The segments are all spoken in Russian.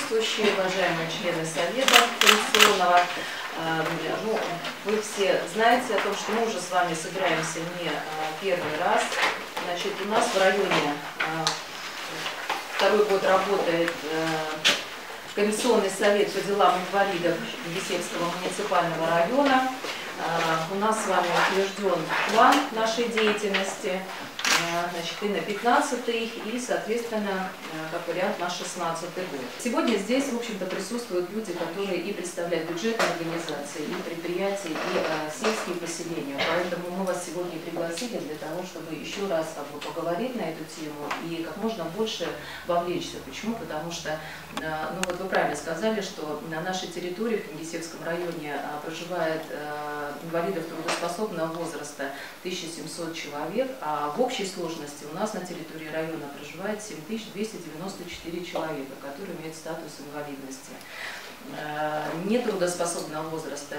присутствующие, уважаемые члены Совета Коалиционного. Ну, вы все знаете о том, что мы уже с вами собираемся не первый раз. Значит, у нас в районе второй год работает Комиссионный совет по делам инвалидов Кингисеппского муниципального района. У нас с вами утвержден план нашей деятельности, значит, и на 15-й, и, соответственно, как вариант, на 16-й год. Сегодня здесь, в общем-то, присутствуют люди, которые и представляют бюджетные организации, и предприятия, и сельские поселения. Поэтому мы вас сегодня пригласили для того, чтобы еще раз поговорить на эту тему и как можно больше вовлечься. Почему? Потому что, ну вот вы правильно сказали, что на нашей территории в Кингисеппском районе проживает инвалидов трудоспособного возраста 1700 человек, а в общей сложности у нас на территории района проживает 7294 человека, которые имеют статус инвалидности. Нетрудоспособного возраста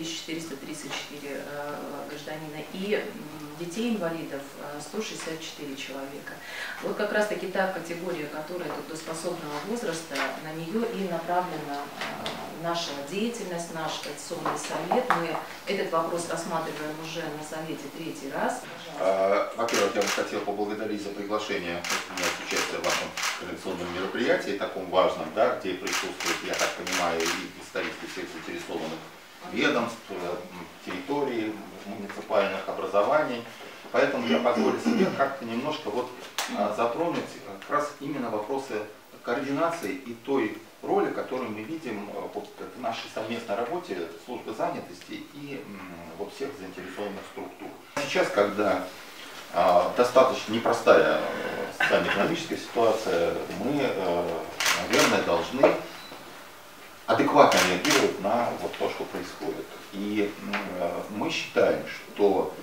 5434 гражданина и детей-инвалидов 164 человека. Вот как раз таки та категория, которая трудоспособного возраста, на нее и направлена наша деятельность, наш Коалиционный совет. Мы этот вопрос рассматриваем уже на совете третий раз. Во-первых, я бы хотел поблагодарить за приглашение принять участие в вашем коалиционном мероприятии, таком важном, да, где присутствует, я так понимаю, и представители всех заинтересованных ведомств, территорий, муниципальных образований. Поэтому я позволю себе как-то немножко вот затронуть как раз именно вопросы координации и той роли, которую мы видим в нашей совместной работе службы занятости и вот всех заинтересованных структур. Сейчас, когда достаточно непростая социально-экономическая ситуация, мы, наверное, должны адекватно реагировать на вот то, что происходит. И мы считаем, что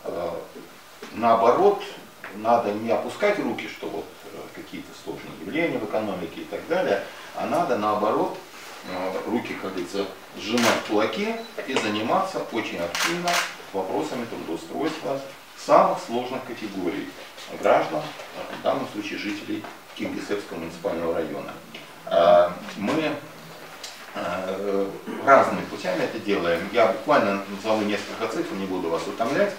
наоборот, надо не опускать руки, что вот какие-то сложные явления в экономике и так далее, а надо наоборот руки, как говорится, сжимать в кулаки и заниматься очень активно вопросами трудоустройства самых сложных категорий граждан, в данном случае жителей Кингисеппского муниципального района. Мы разными путями это делаем. Я буквально назову несколько цифр, не буду вас утомлять.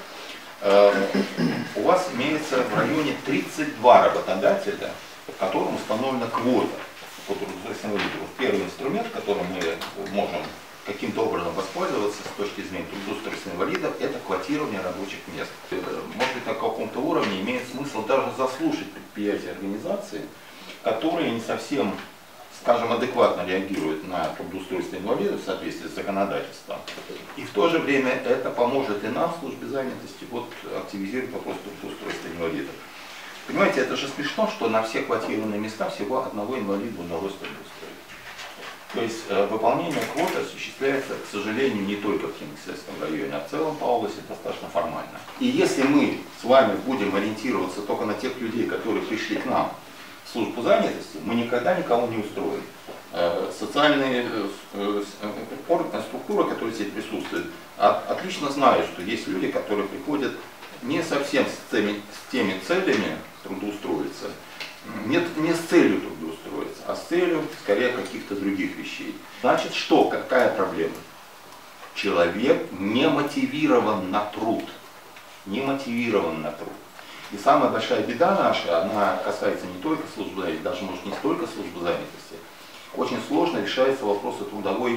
У вас имеется в районе 32 работодателя, которым установлена квота по трудоустройству инвалидов. Первый инструмент, которым мы можем каким-то образом воспользоваться с точки зрения трудоустройства инвалидов, это квотирование рабочих мест. Может быть, на каком-то уровне имеет смысл даже заслушать предприятия и организации, которые не совсем, скажем, адекватно реагируют на трудоустройство инвалидов в соответствии с законодательством. И в то же время это поможет и нам в службе занятости вот, активизировать вопрос трудоустройства инвалидов. Понимаете, это же смешно, что на все квотированные места всего одного инвалида удалось трудоустроить. То есть выполнение квоты осуществляется, к сожалению, не только в Кингисеппском районе, а в целом по области достаточно формально. И если мы с вами будем ориентироваться только на тех людей, которые пришли к нам в службу занятости, мы никогда никого не устроим. Социальные структуры, которые здесь присутствуют, отлично знают, что есть люди, которые приходят не совсем с теми целями трудоустроиться, не с целью трудоустроиться, а с целью, скорее, каких-то других вещей. Значит, что? Какая проблема? Человек не мотивирован на труд. Не мотивирован на труд. И самая большая беда наша, она касается не только службы занятости, даже может не столько службы занятости. Очень сложно решается вопрос трудовой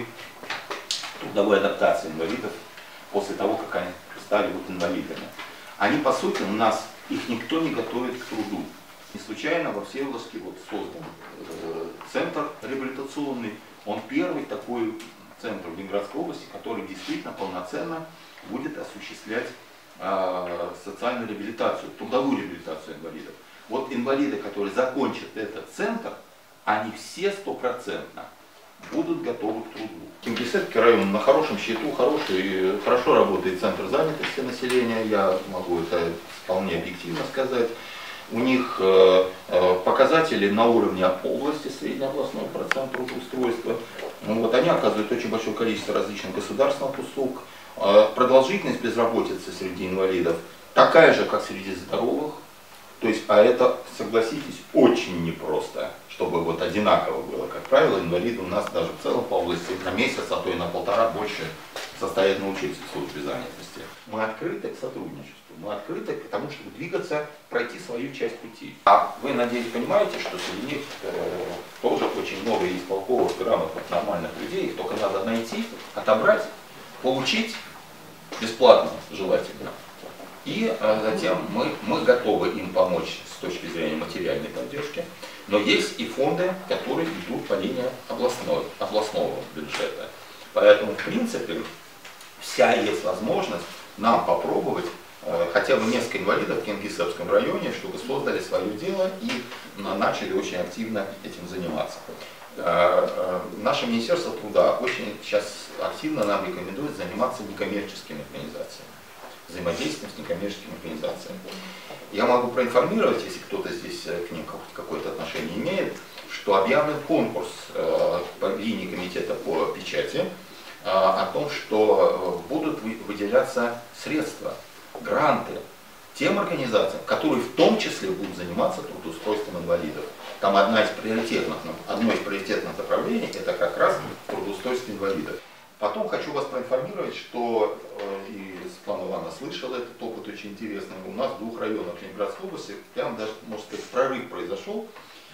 адаптации инвалидов после того, как они стали вот инвалидами. Они, по сути, у нас, их никто не готовит к труду. Не случайно во Всеволожске вот создан центр реабилитационный. Он первый такой центр в Ленинградской области, который действительно полноценно будет осуществлять социальную реабилитацию, трудовую реабилитацию инвалидов. Вот инвалиды, которые закончат этот центр, они все стопроцентно будут готовы к труду. Кингисеппский район на хорошем счету, хорошо работает центр занятости населения, я могу это вполне объективно сказать. У них показатели на уровне области, среднеобластной процент трудоустройства. Вот, они оказывают очень большое количество различных государственных услуг. Продолжительность безработицы среди инвалидов такая же, как среди здоровых. То есть, а это, согласитесь, очень непросто, чтобы вот одинаково было. Как правило, инвалиды у нас даже в целом по области на месяц, а то и на полтора больше состоятельно учиться в службе занятости. Мы открыты к сотрудничеству, мы открыты к тому, чтобы двигаться, пройти свою часть пути. А вы, надеюсь, понимаете, что среди них тоже очень много есть толковых, грамотных, нормальных людей, их только надо найти, отобрать, получить бесплатно, желательно. И затем мы готовы им помочь с точки зрения материальной поддержки. Но есть и фонды, которые идут по линии областного бюджета. Поэтому, в принципе, вся есть возможность нам попробовать хотя бы несколько инвалидов в Кингисеппском районе, чтобы создали свое дело и начали очень активно этим заниматься. Наше Министерство труда очень сейчас активно нам рекомендует заниматься некоммерческими организациями, взаимодействием с некоммерческими организациями. Я могу проинформировать, если кто-то здесь к ним какое-то отношение имеет, что объявлен конкурс по линии комитета по печати о том, что будут выделяться средства, гранты тем организациям, которые в том числе будут заниматься трудоустройством инвалидов. Там одно из приоритетных направлений это как раз трудоустройство инвалидов. Потом хочу вас проинформировать, что и Светлана Ивановна слышала этот опыт очень интересный. У нас в 2 районах Ленинградской области прям даже, можно сказать, прорыв произошел.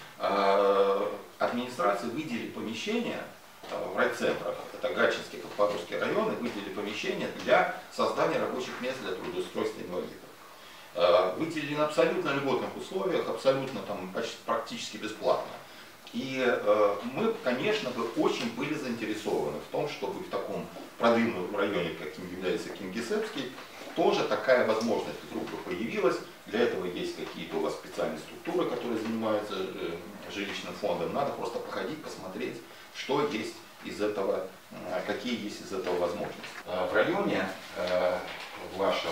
Администрации выделили помещения в райцентрах, это Гатчинский, Каспаровский районы, выделили помещения для создания рабочих мест для трудоустройства инвалидов. Выделили на абсолютно льготных условиях, абсолютно там практически бесплатно. И мы, конечно, бы очень были заинтересованы в том, чтобы в таком продвинутом районе, каким является Кингисеппский, тоже такая возможность вдруг появилась. Для этого есть какие-то у вас специальные структуры, которые занимаются жилищным фондом. Надо просто походить, посмотреть, что есть из этого, какие есть из этого возможности. В районе в вашем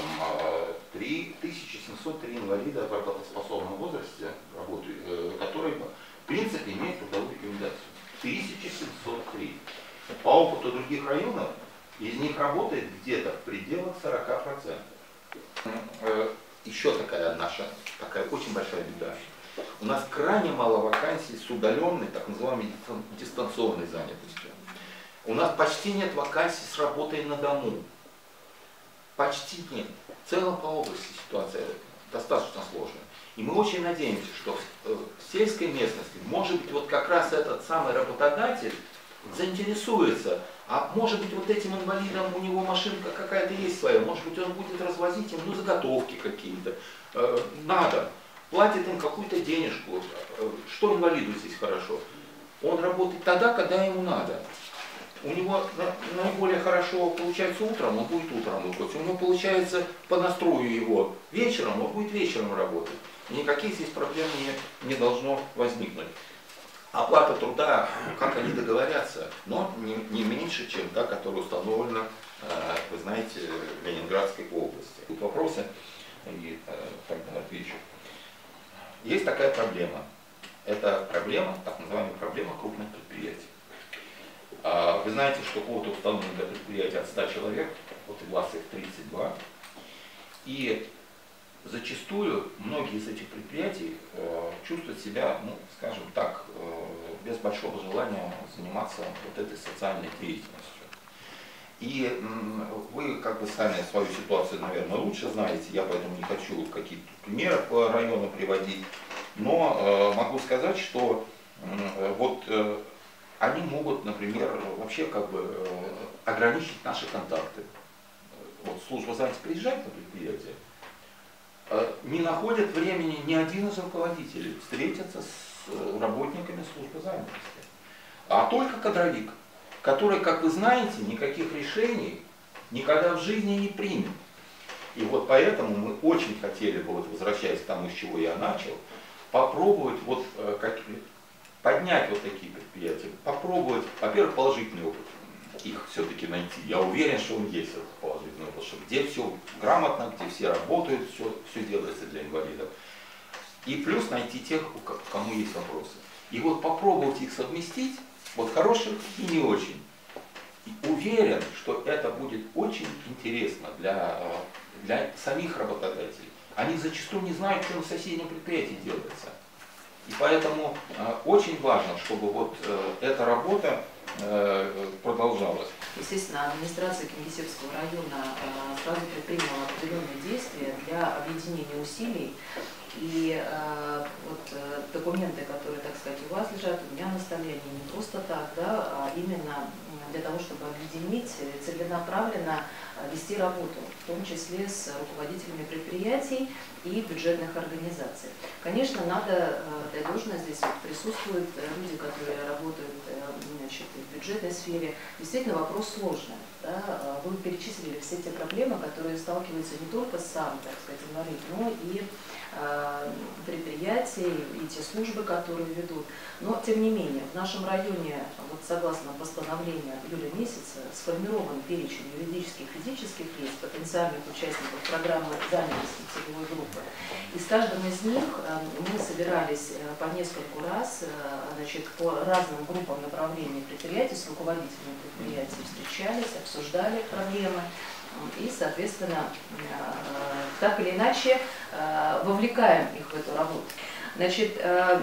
3703 инвалида в работоспособном возрасте, которые в принципе имеют трудовую рекомендацию. 1703. По опыту других районов из них работает где-то в пределах 40%. Еще такая очень большая беда. У нас крайне мало вакансий с удаленной, так называемой дистанционной занятостью. У нас почти нет вакансий с работой на дому. Почти нет. В целом по области ситуация достаточно сложная. И мы очень надеемся, что в сельской местности, может быть, вот как раз этот самый работодатель заинтересуется, а может быть, вот этим инвалидам у него машинка какая-то есть своя, может быть, он будет развозить им заготовки какие-то. Надо. Платит им какую-то денежку. Что инвалиду здесь хорошо? Он работает тогда, когда ему надо. У него наиболее хорошо получается утром, он будет утром работать. У него получается по настрою его вечером, он будет вечером работать. И никаких здесь проблем не должно возникнуть. Оплата труда, как они договорятся, но не меньше, чем та, которая установлена, вы знаете, в Ленинградской области. Тут вопросы, и тогда отвечу. Есть такая проблема. Это проблема, так называемая проблема крупных предприятий. Вы знаете, что квота установлена для предприятия от 100 человек, вот у вас их 32. И зачастую многие из этих предприятий чувствуют себя, скажем так, без большого желания заниматься вот этой социальной деятельностью. И вы как бы сами свою ситуацию, наверное, лучше знаете, я поэтому не хочу какие-то примеры по району приводить, но могу сказать, что вот они могут, например, вообще как бы ограничить наши контакты. Вот служба занятости приезжает на предприятие, не находит времени ни один из руководителей встретиться с работниками службы занятости, а только кадровик, который, как вы знаете, никаких решений никогда в жизни не примет. И вот поэтому мы очень хотели бы, вот возвращаясь к тому, с чего я начал, попробовать вот поднять вот такие предприятия, попробовать, во-первых, положительный опыт их все-таки найти. Я уверен, что он есть, этот положительный опыт, что где все грамотно, где все работают, все делается для инвалидов. И плюс найти тех, кому есть вопросы. И вот попробовать их совместить, вот хороших и не очень. И уверен, что это будет очень интересно для самих работодателей. Они зачастую не знают, что на соседнем предприятии делается. И поэтому очень важно, чтобы вот эта работа продолжалась. Естественно, администрация Кингисеппского района сразу предприняла определенные действия для объединения усилий. И документы, которые, так сказать, у вас лежат, у меня на столе, они не просто так, да, а именно для того, чтобы объединить, целенаправленно вести работу, в том числе с руководителями предприятий и бюджетных организаций. Конечно, надо дать должное, здесь присутствуют люди, которые работают в бюджетной сфере. Действительно, вопрос сложный. Да? Вы перечислили все те проблемы, которые сталкиваются не только сам, так сказать, инвалид, но и предприятия, и те службы, которые ведут. Но, тем не менее, в нашем районе, вот согласно постановлению июля месяца, сформирован перечень юридических и физических лиц, потенциальных участников программы занятости целевой группы. И с каждым из них мы собирались по нескольку раз, по разным группам направлений предприятий, с руководителями предприятий встречались, обсуждали проблемы. И, соответственно, так или иначе вовлекаем их в эту работу. Значит,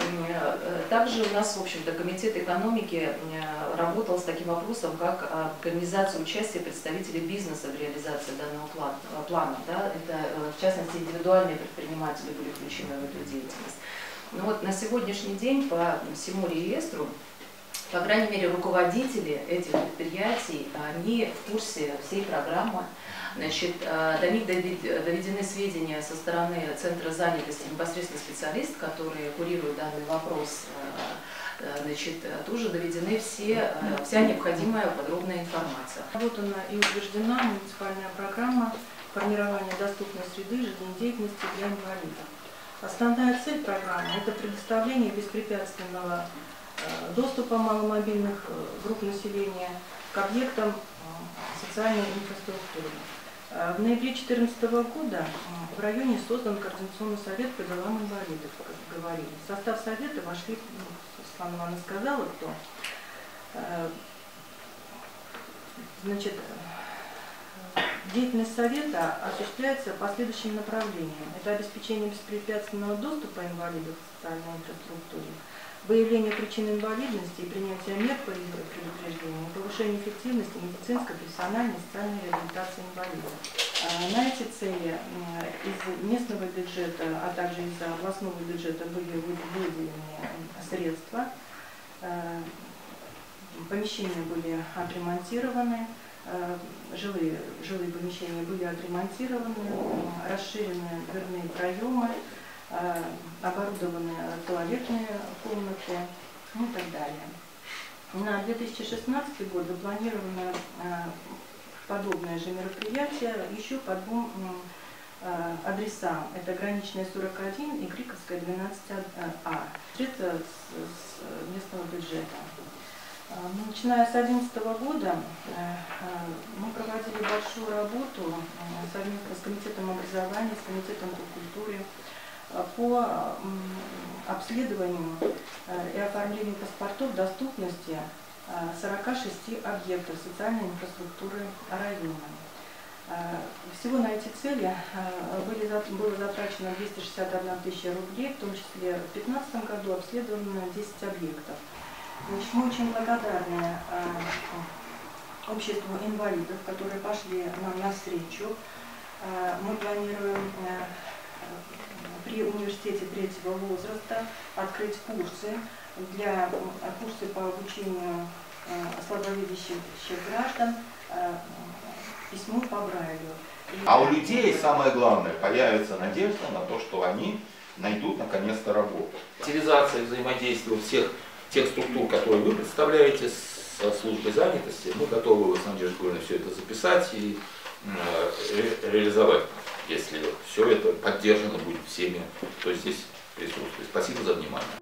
также у нас, в общем-то, Комитет экономики работал с таким вопросом, как организация участия представителей бизнеса в реализации данного плана. Да? Это, в частности, индивидуальные предприниматели были включены в эту деятельность. Но вот на сегодняшний день по всему реестру, по крайней мере, руководители этих предприятий, они в курсе всей программы. Значит, до них доведены сведения со стороны Центра занятости, непосредственно специалист, который курирует данный вопрос, значит, тоже доведены вся необходимая подробная информация. Разработана и утверждена муниципальная программа формирования доступной среды жизнедеятельности для инвалидов. Основная цель программы – это предоставление беспрепятственного доступа маломобильных групп населения к объектам социальной инфраструктуры. В ноябре 2014 года в районе создан Координационный совет по делам инвалидов, как говорили. В состав совета вошли, Светлана Ивановна сказала, кто. Значит, деятельность совета осуществляется по следующим направлениям. Это обеспечение беспрепятственного доступа инвалидов к социальной инфраструктуре, выявление причин инвалидности и принятие мер по ее предупреждению, повышение эффективности медицинской, профессиональной и социальной реабилитации инвалидов. На эти цели из местного бюджета, а также из областного бюджета были выделены средства, помещения были отремонтированы, жилые помещения были отремонтированы, расширены дверные проемы, оборудованы туалетные комнаты и так далее. На 2016 год запланировано подобное же мероприятие еще по двум адресам. Это Граничная 41 и Криковская 12А. Средства с местного бюджета. Начиная с 2011 года мы проводили большую работу совместно с Комитетом образования, с Комитетом по культуре по обследованию и оформлению паспортов доступности 46 объектов социальной инфраструктуры района. Всего на эти цели было затрачено 261 тысяча рублей, в том числе в 2015 году обследовано 10 объектов. Значит, мы очень благодарны обществу инвалидов, которые пошли нам навстречу. Мы планируем при университете третьего возраста открыть курсы по обучению слабовидящих граждан письму по Брайлю. А у людей самое главное, появится надежда на то, что они найдут наконец-то работу. Утилизация взаимодействия всех тех структур, которые вы представляете со службой занятости, мы готовы с Надеждой Григорьевной все это записать и реализовать, если все это поддержано будет всеми, кто здесь присутствует. Спасибо за внимание.